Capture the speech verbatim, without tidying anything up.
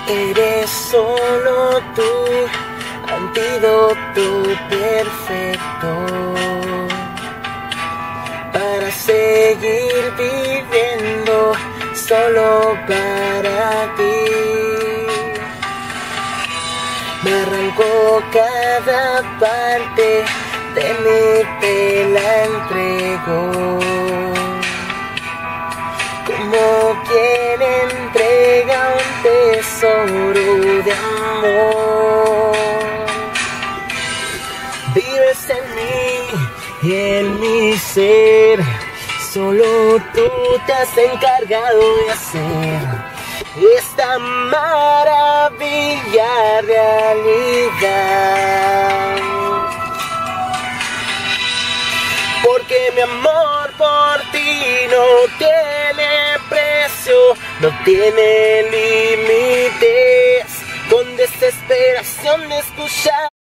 Eres solo tú, antídoto perfecto para seguir viviendo solo para ti. Me arrancó cada parte de mí, te la entrego, como quien entrega un tesoro de amor. Vives en mí y en mi ser, solo tú te has encargado de hacer esta maravilla realidad. Porque mi amor por ti no tiene precio, no tiene límites, con desesperación de escuchar